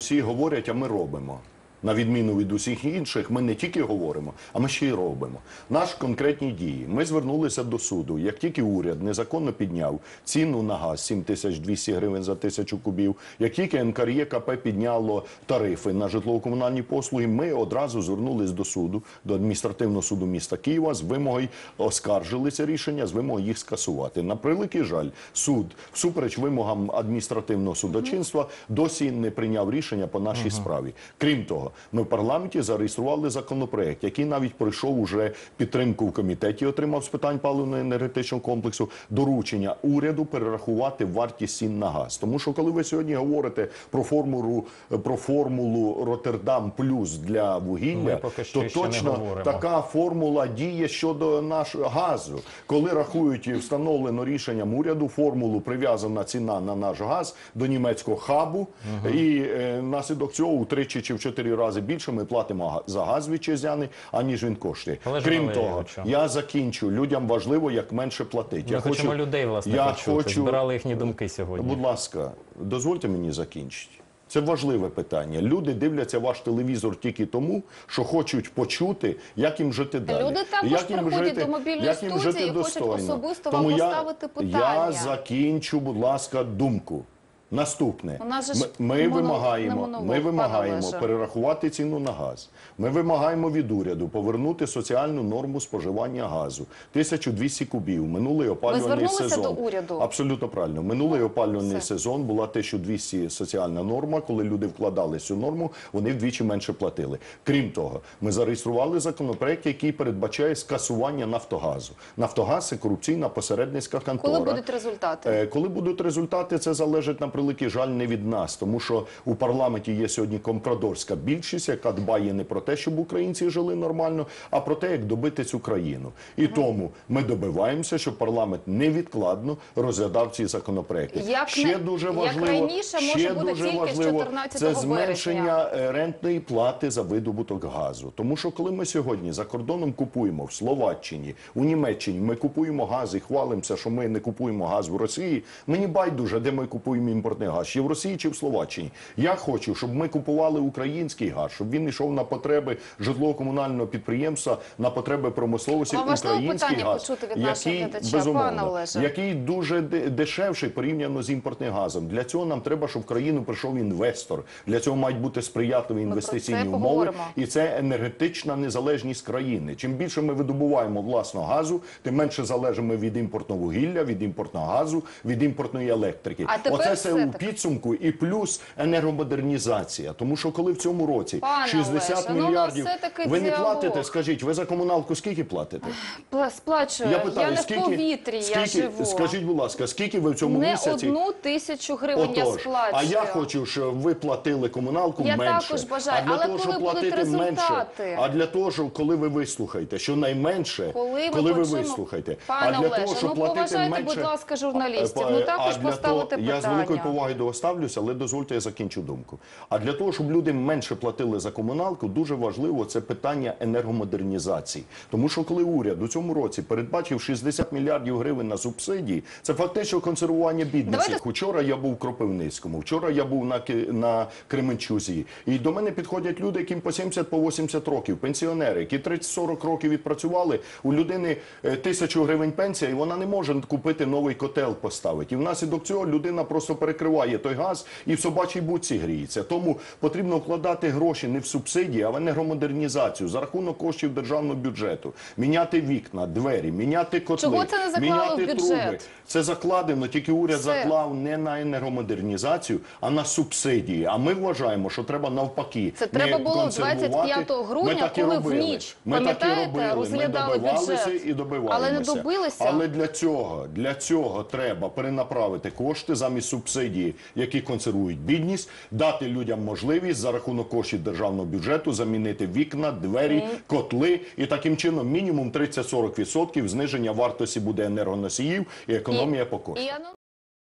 Всі говорять, а ми робимо. На відміну від усіх інших, ми не тільки говоримо, а ми ще й робимо. Наші конкретні дії. Ми звернулися до суду. Як тільки уряд незаконно підняв ціну на газ 7200 гривень за 1000 кубів, як тільки НКРЕКП підняло тарифи на житлово-комунальні послуги, ми одразу звернулися до суду, до адміністративного суду міста Києва з вимогою, оскаржили це рішення, з вимогою їх скасувати. На превеликий жаль, суд, всупереч вимогам адміністративного судочинства, досі не прийняв рішення по нашій справі. Крім того, ми в парламенті зареєстрували законопроект, який навіть пройшов уже підтримку в комітеті, отримав з питань паливно-енергетичного комплексу, доручення уряду перерахувати вартість цін на газ. Тому що коли ви сьогодні говорите про формулу Роттердам плюс для вугілля, то точно така формула діє щодо нашого газу. Коли рахують, встановлено рішенням уряду, формулу прив'язана ціна на наш газ до німецького хабу, і наслідок цього утричі чи в 4 рази більше ми платимо за газ вітчизняний, аніж він коштує. Крім того, я закінчу. Людям важливо, як менше платити. Ми хочемо людей, власне, почути. Збирали їхні думки сьогодні. Будь ласка, дозвольте мені закінчити. Це важливе питання. Люди дивляться ваш телевізор тільки тому, що хочуть почути, як їм жити далі. Люди також приходять до мобільної студії і хочуть особисто вам поставити питання. Я закінчу, будь ласка, думку. Наступне. Ми вимагаємо перерахувати ціну на газ. Ми вимагаємо від уряду повернути соціальну норму споживання газу. 1200 кубів. Минулий опалювальний сезон. Ви звернулися до уряду? Абсолютно правильно. Минулий опалювальний сезон була 1200 соціальна норма. Коли люди вкладали цю норму, вони вдвічі менше платили. Крім того, ми зареєстрували законопроект, який передбачає скасування Нафтогазу. Нафтогаз – це корупційна посередницька контора. Коли будуть результати? Коли будуть результати, це залежить, на превеликий жаль, не від нас, тому що у парламенті є сьогодні компрадорська більшість, яка дбає не про те, щоб українці жили нормально, а про те, як добити цю країну. І тому ми добиваємося, щоб парламент невідкладно розглядав ці законопроекти. Ще дуже важливо, це зменшення рентної плати за видобуток газу. Тому що коли ми сьогодні за кордоном купуємо в Словаччині, у Німеччині, ми купуємо газ і хвалимося, що ми не купуємо газ в Росії, мені байдуже, де ми купуємо імпортний газ, чи в Росії, чи в Словаччині. Я хочу, щоб ми купували український газ, щоб він йшов на потреби житлово-комунального підприємства, на потреби промисловості, український газ, який дуже дешевший порівняно з імпортним газом. Для цього нам треба, щоб в країну прийшов інвестор. Для цього мають бути сприятливі інвестиційні умови, і це енергетична незалежність країни. Чим більше ми видобуваємо власного газу, тим менше залежимо від імпортного вугілля, від імпортного газу, від імпортної електрики. Оце все у підсумку і плюс енергомодернізація. Тому що коли в цьому році 60 мільярдів... Ви не платите, скажіть, ви за комуналку скільки платите? Сплачую. Я не в повітрі, я живу. Скажіть, будь ласка, скільки ви в цьому місяці... Не 1000 гривень я сплачую. А я хочу, щоб ви платили комуналку менше. Я також бажаю, але коли будуть результати? А для того, щоб коли ви вислухаєте, що найменше, коли ви вислухаєте. Пане Олеже, поважайте, будь ласка, журналістів. Також поставити питання. Я з великою повагою до вас ставлюся, але дозвольте, я закінчу думку. А для того, щоб люди менше платили за комуналку, дуже важливо це питання енергомодернізації. Тому що коли уряд у цьому році передбачив 60 мільярдів гривень на субсидії, це фактично консервування бідності. Вчора я був в Кропивницькому, вчора я був на Кременчузі. І до мене підходять люди, яким по 70-80 років, пенсіонери, які 30-40 років відпрацювали. У людини 1000 гривень пенсія, і вона не може купити новий котел поставити. І внаслідок цього людина просто перекриває той газ і в собачій будці гріється. Тому потрібно вкладати гроші не в субсидії, а в енергомодернізацію за рахунок коштів державного бюджету. Міняти вікна, двері, міняти котли, Чого це не заклали в бюджет? Труби. Це закладено, тільки уряд заклав не на енергомодернізацію, а на субсидії. А ми вважаємо, що треба навпаки. Це треба було 25 грудня, коли в ніч, пам'ятаєте, розглядали бюджет. І добивалися. Але не добилися. Але для цього треба перенаправити кошти замість субсидії, які консервують бідність, дати людям можливість за рахунок коштів державного бюджету замінити вікна, двері, котли. І таким чином мінімум 30-40% зниження вартості буде енергоносіїв і економія по коштах.